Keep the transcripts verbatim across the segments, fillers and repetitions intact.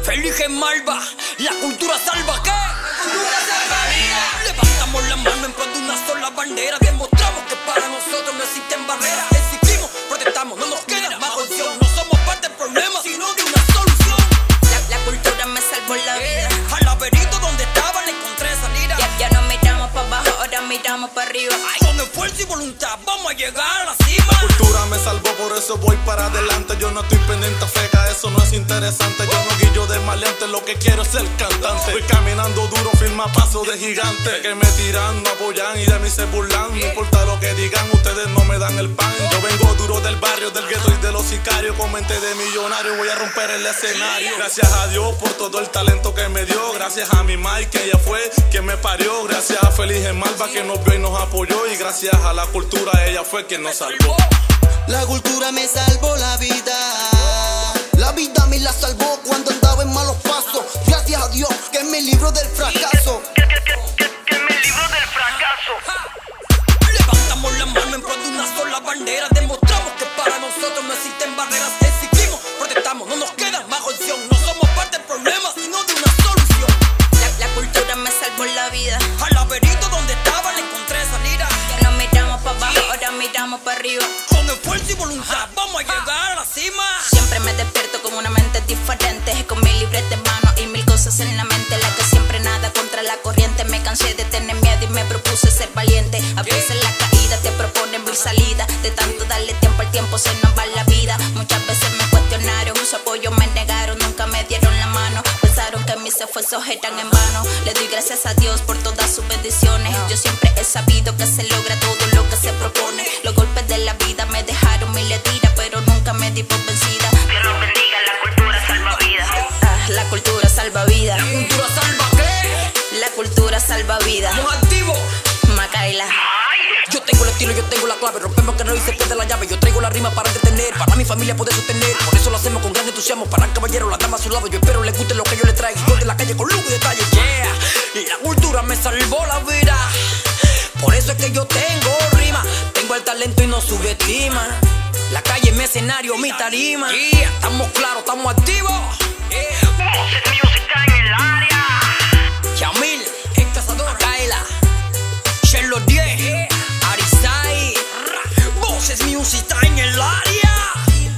Elige Malva, la cultura salva, ¿qué? Cultura salvaría. Levantamos la mano en pos de una sola bandera. Demostramos que para nosotros no existen barreras. Exigimos, protestamos, no nos queda más opción. No somos parte del problema, sino de una solución. La, la cultura me salvó la vida. Al laberinto donde estaba le encontré salida. Ya, ya no miramos para abajo, ahora miramos para arriba. Ay, con esfuerzo y voluntad vamos a llegar a la cima. La cultura me salvó, por eso voy para adelante. Yo no estoy pendiente a feca, eso no es interesante. Yo no guillo de maleante, lo que quiero es ser cantante. Voy caminando duro, firma paso de gigante. Que me tiran, no apoyan y de mí se burlan. No importa lo que digan, ustedes no me dan el pan. Yo vengo duro del barrio, del gueto y de los sicarios. Con mente de millonario voy a romper el escenario. Gracias a Dios por todo el talento que me dio. Gracias a mi Mike, que ella fue quien me parió. Gracias a Feliz Malva, que nos vio y nos apoyó. Y gracias a la cultura, ella fue quien nos salvó. La cultura me salvó la vida. La vida me la salvó cuando andaba en malos pasos. Gracias a Dios que me libró del fracaso. Que, que, que, que, que me libró del fracaso. Levantamos la mano en pos de una sola bandera. Demostramos que para nosotros no existen barreras. Exigimos, protestamos, no nos queda más opción. No somos parte del problema, sino de una solución. La, la cultura me salvó la vida. Al laberinto donde estaba le encontré salida. Ya no miramos para abajo, ahora miramos para arriba. Con esfuerzo y voluntad vamos a llegar a la cima. Siempre me despierto con una mente diferente, con mi libreta en mano y mil cosas en la mente. La que siempre nada contra la corriente. Me cansé de tener miedo y me propuse ser valiente. A veces la caída te propone mil salidas. De tanto darle tiempo al tiempo se nos va la vida. Muchas veces me cuestionaron, su apoyo me negaron, nunca me dieron la mano. Pensaron que mis esfuerzos eran en vano. Le doy gracias a Dios por todas sus bendiciones. Yo siempre he sabido que se logra todo lo que se propone. Los golpes de la vida me dejaron mil heridas, pero nunca me di por vencida. Dios los bendiga, la cultura salva vidas. Ah, la cultura salva vida. La cultura salva, ¿qué? La cultura salva vida. Estamos activos. Macaila. Yo tengo el estilo, yo tengo la clave. Rompemos que no y se pierde la llave. Yo traigo la rima para entretener, para mi familia poder sostener. Por eso lo hacemos con gran entusiasmo. Para el caballero, la dama a su lado. Yo espero les guste lo que yo les traigo. Yo de la calle con lujo y detalle. Yeah. Y la cultura me salvó la vida. Por eso es que yo tengo rima. Tengo el talento y no subestima. La calle es mi escenario, mi tarima. Yeah. Estamos claros, estamos activos. Yeah. Voces Music está en el área. Yamil, el cazador, Kaila, Sherlock diez, Arizai, Voces Music está en el área.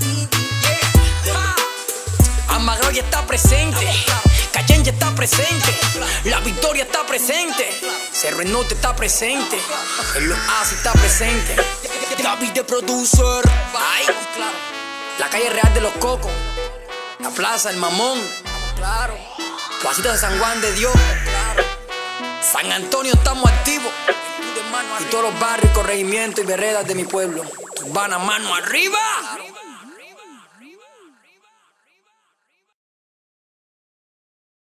Amagroy está presente, Cayenje está presente, La Victoria está presente, Cerro el Norte está presente, El Oasis está presente, David de Producer, ay, la calle Real de los Cocos, la Plaza El Mamón, claro, Placita de San Juan de Dios, claro. San Antonio estamos activos. Y todos los barrios, corregimientos y veredas de mi pueblo. Van a mano arriba.